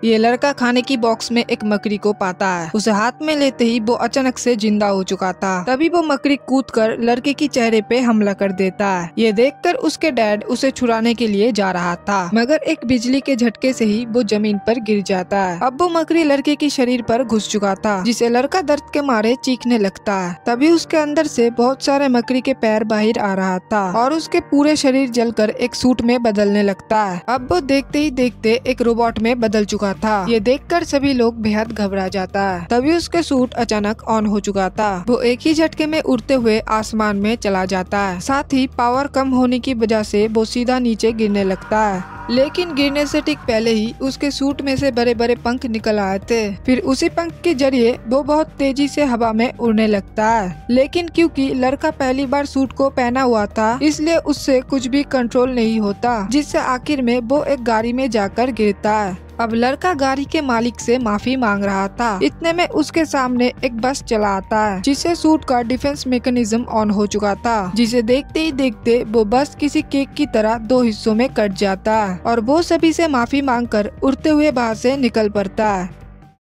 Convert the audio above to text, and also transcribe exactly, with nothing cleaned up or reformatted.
ये लड़का खाने की बॉक्स में एक मकड़ी को पाता है। उसे हाथ में लेते ही वो अचानक से जिंदा हो चुका था। तभी वो मकड़ी कूदकर लड़के की चेहरे पे हमला कर देता है। ये देखकर उसके डैड उसे छुड़ाने के लिए जा रहा था, मगर एक बिजली के झटके से ही वो जमीन पर गिर जाता है। अब वो मकड़ी लड़के के शरीर पर घुस चुका था, जिसे लड़का दर्द के मारे चीखने लगता है। तभी उसके अंदर से बहुत सारे मकड़ी के पैर बाहर आ रहा था और उसके पूरे शरीर जलकर एक सूट में बदलने लगता है। अब वो देखते ही देखते एक रोबोट में बदल चुका था। ये देखकर सभी लोग बेहद घबरा जाता है। तभी उसके सूट अचानक ऑन हो चुका था। वो एक ही झटके में उड़ते हुए आसमान में चला जाता है। साथ ही पावर कम होने की वजह से वो सीधा नीचे गिरने लगता है, लेकिन गिरने से ठीक पहले ही उसके सूट में से बड़े बड़े पंख निकल आए थे। फिर उसी पंख के जरिए वो बहुत तेजी से हवा में उड़ने लगता है। लेकिन क्योंकि लड़का पहली बार सूट को पहना हुआ था, इसलिए उससे कुछ भी कंट्रोल नहीं होता, जिससे आखिर में वो एक गाड़ी में जाकर गिरता है। अब लड़का गाड़ी के मालिक से माफी मांग रहा था। इतने में उसके सामने एक बस चला आता है, जिससे सूट का डिफेंस मैकेनिज्म ऑन हो चुका था, जिसे देखते ही देखते वो बस किसी केक की तरह दो हिस्सों में कट जाता है और वो सभी से माफी मांगकर उड़ते हुए बाहर से निकल पड़ता है।